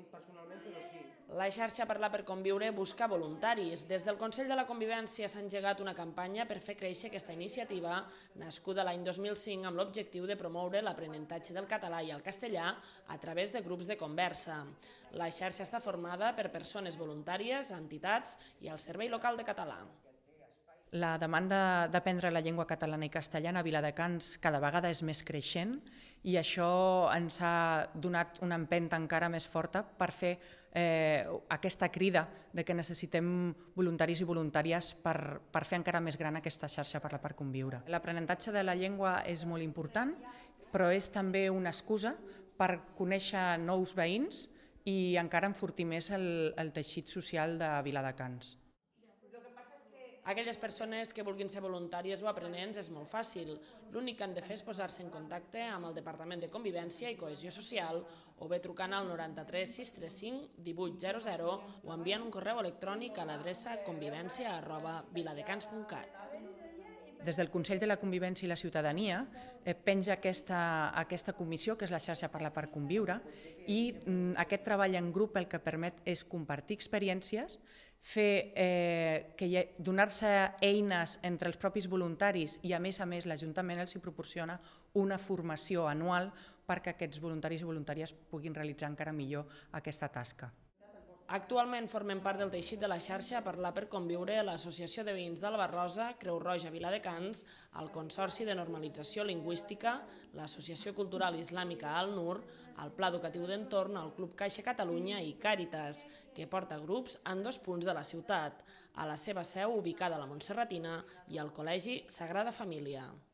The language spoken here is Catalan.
personalment, però sí. La xarxa Parlar per Conviure busca voluntaris. Des del Consell de la Convivència s'ha engegat una campanya per fer créixer aquesta iniciativa, nascuda l'any 2005 amb l'objectiu de promoure l'aprenentatge del català i el castellà a través de grups de conversa. La xarxa està formada per persones voluntàries, entitats i el Servei Local de Català. La demanda d'aprendre la llengua catalana i castellana a Viladecans cada vegada és més creixent i això ens ha donat una empenta encara més forta per fer aquesta crida de que necessitem voluntaris i voluntàries per fer encara més gran aquesta xarxa Parlar per Conviure. L'aprenentatge de la llengua és molt important, però és també una excusa per conèixer nous veïns i encara enfortir més el teixit social de Viladecans. Aquelles persones que vulguin ser voluntàries o aprenents és molt fàcil. L'únic que han de fer és posar-se en contacte amb el Departament de Convivència i Cohesió Social o bé trucant al 93 635 1800 o enviant un correu electrònic a l'adreça convivència@viladecans.cat. Des del Consell de la Convivència i la Ciutadania penja aquesta comissió, que és la xarxa Parlar per Conviure, i aquest treball en grup el que permet és compartir experiències, donar-se eines entre els propis voluntaris i a més l'Ajuntament els proporciona una formació anual perquè aquests voluntaris i voluntàries puguin realitzar encara millor aquesta tasca. Actualment formen part del teixit de la xarxa Parlar per Conviure l'Associació de Veïns d'Alba-rosa, Creu Roja Viladecans, el Consorci de Normalització Lingüística, l'Associació Cultural Islàmica Al-Nur, el Pla Educatiu d'Entorn, el Club Caixa Catalunya i Càritas, que porta grups en 2 punts de la ciutat, a la seva seu ubicada a la Montserratina i al Col·legi Sagrada Família.